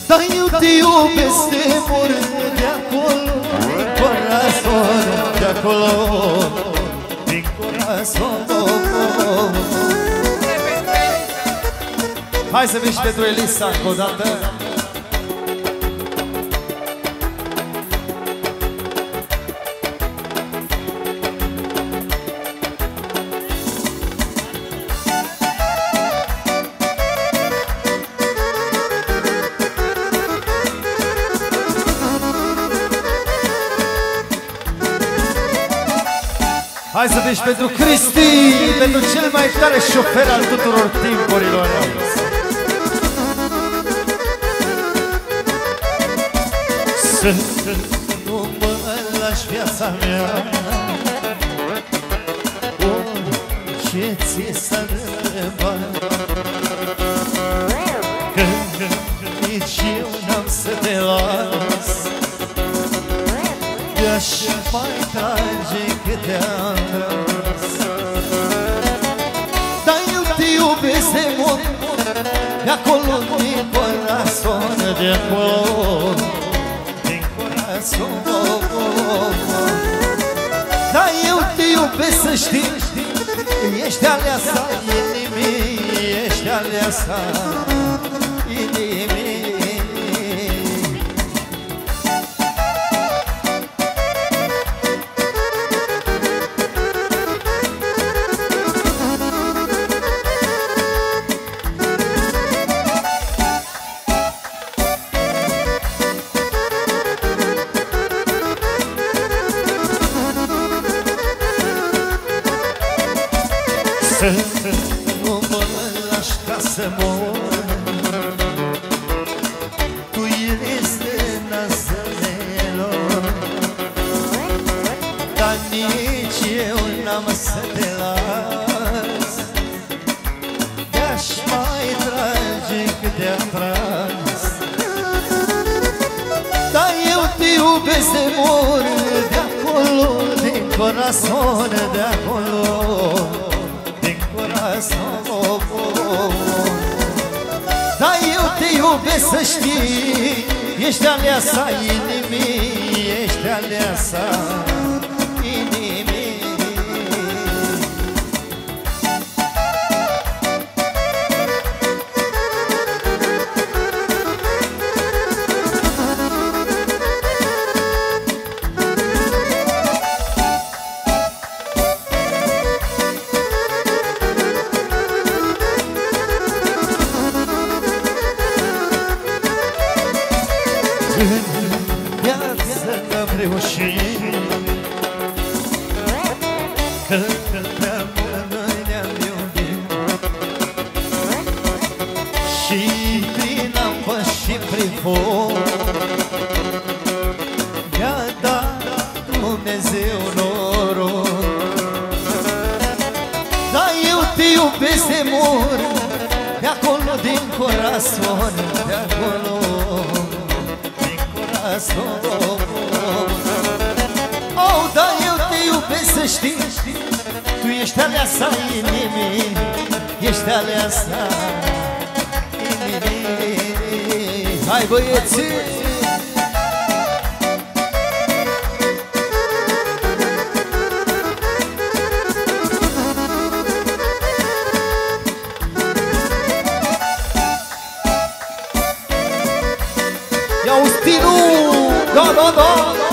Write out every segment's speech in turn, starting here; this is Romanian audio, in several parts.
Dar eu te iubesc de mult de acolo, din corazon, de acolo, din corazon. Hai să vii și pentru Elisa încă o dată. Hai să vii și pentru Cristi, pentru cel mai tare șofer al tuturor timpurilor. Să nu mă lași viața mea, orice ți s-ar întreba, că nici eu n-am să te las. De-aș mai trage câte am tras. Dar eu te iubesc de mult, de acolo din corazon, de acolo din corazon. Dar eu te iubesc să știi, ești aleasa inimii, ești aleasa inimii. Să nu mă lași ca să mor, tu ești nazălelor, dar nici eu n-am să te las. De-aș mai trage cât te-am tras. Dar eu te iubesc de mult, de acolo, din corazon, de acolo, dar eu te iubesc să știi, ești aleasa inimii, ești aleasa inimii. În viață n-am reușit, că prea mult noi ne-am iubit, și prin apă și prin foc mi-a dat Dumnezeu noroc. Dar eu te iubesc de mult, de acolo din corazon, de acolo. Oh, dar eu te iubesc să știi, tu ești aleasa inimii, ești aleasa inimii. Hai băieții! Ia-o stilul! Da, da, da!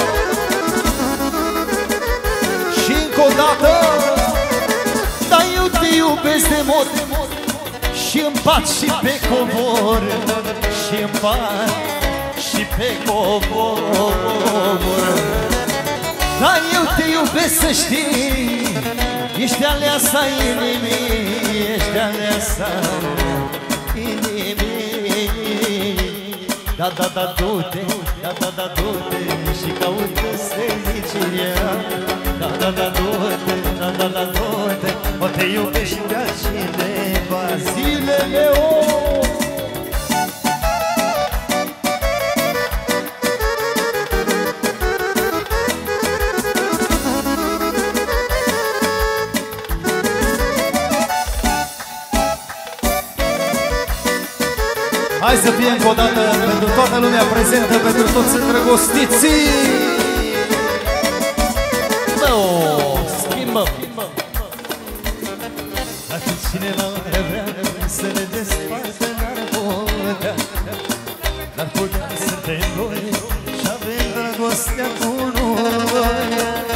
Și încă o dată! Dar eu te iubesc de mult, și-mi bat și pe covor, și-mi bat și pe covor. Dar eu te iubesc să știi, ești aleasa inimii, ești aleasa inimii. Da, da, da, du-te, da, da, da, du-te și caută fericirea. Da, da, da, du-te, da, da, da, du-te, o te iubești pe cineva zilele o. Hai să fie încă o dată pentru toată lumea prezentă, pentru toți îndrăgostiții. No, schimbăm. Dacă cineva ar vrea să ne despartă, n-ar putea să te doi și avem dragostea cu noi.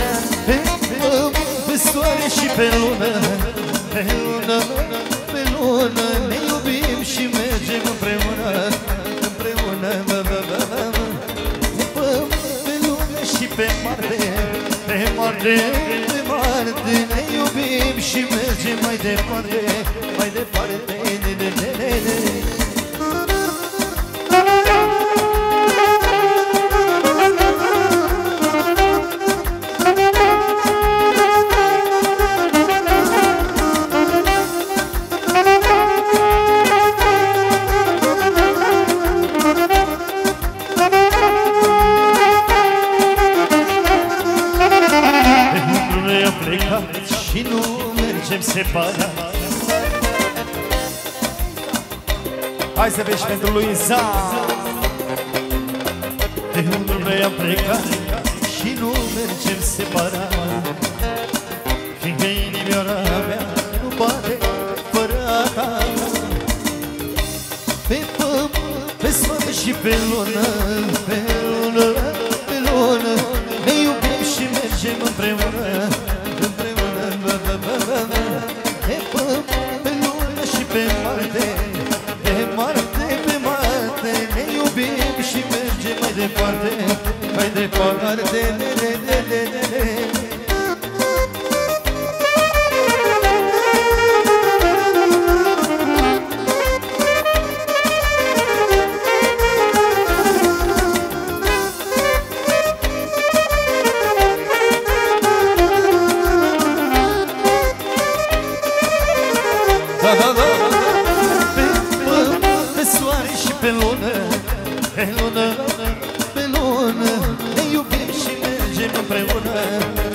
Pe soare și pe lună, pe lună, pe lună, ne iubim și mergem împreună, împreună. Pe lună și pe Marte, pe Marte, pe Marte, ne iubim și mergem mai departe, mai departe. Și nu mergem separat. Hai să vezi pentru Luiza. De unde noi am plecat și nu mergem separat, fiindcă inimioara mea nu bate fără a ta. Pe pământ, pe soare și pe lună, pe lună, pe lună, ne iubim și mergem împreună, împreună. Pe pământ, pe lună și pe Marte, pe Marte, pe Marte, ne iubim și mergem mai departe, mai departe. Pe soare și pe lună, pe lună, pe lună, ne iubim și mergem împreună.